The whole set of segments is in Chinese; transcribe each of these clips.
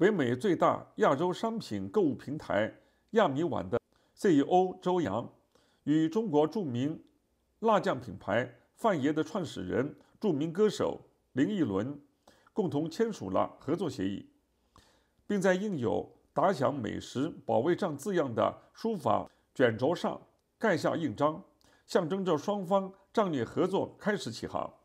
北美最大亚洲商品购物平台亚米碗的 CEO 周洋与中国著名辣酱品牌范爷的创始人、著名歌手林依轮共同签署了合作协议，并在印有“打响美食保卫战”字样的书法卷轴上盖下印章，象征着双方战略合作开始起航。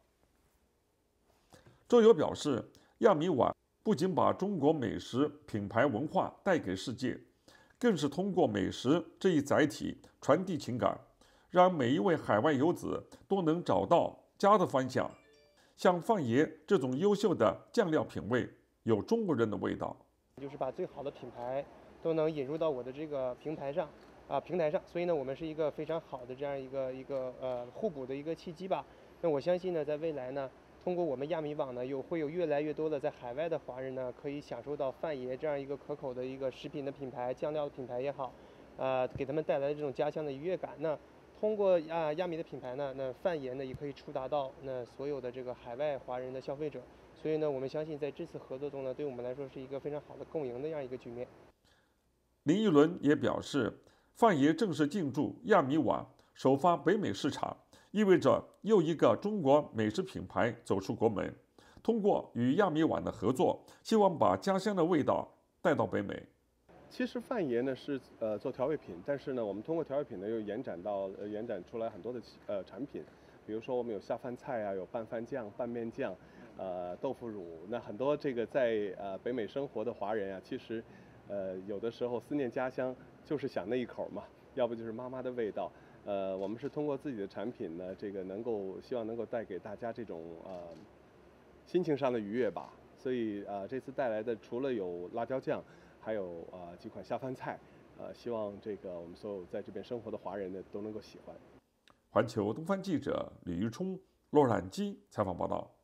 周游表示，亚米碗不仅把中国美食品牌文化带给世界，更是通过美食这一载体传递情感，让每一位海外游子都能找到家的方向。像范爷这种优秀的酱料品味，有中国人的味道。 就是把最好的品牌都能引入到我的这个平台上，所以呢，我们是一个非常好的这样一个互补的一个契机吧。那我相信呢，在未来呢，通过我们亚米网呢，会有越来越多的在海外的华人呢，可以享受到范爷这样一个可口的一个食品的品牌、酱料的品牌也好，给他们带来的这种家乡的愉悦感。那通过亚米的品牌呢，那范爷呢也可以触达到那所有的这个海外华人的消费者。所以呢，我们相信在这次合作中呢，对我们来说是一个非常好的共赢的这样一个局面。 林依轮也表示，范爷正式进驻亚米碗，首发北美市场，意味着又一个中国美食品牌走出国门。通过与亚米碗的合作，希望把家乡的味道带到北美。 其实范爷呢是做调味品，但是呢，我们通过调味品呢又延展出来很多的产品，比如说我们有下饭菜啊，有拌饭酱、拌面酱。豆腐乳，那很多这个在北美生活的华人啊，其实有的时候思念家乡，就是想那一口嘛，要不就是妈妈的味道。我们是通过自己的产品呢，这个希望能够带给大家这种心情上的愉悦吧。所以这次带来的除了有辣椒酱，还有几款下饭菜，希望这个我们所有在这边生活的华人呢都能够喜欢。 环球东方记者李玉冲、洛杉矶采访报道。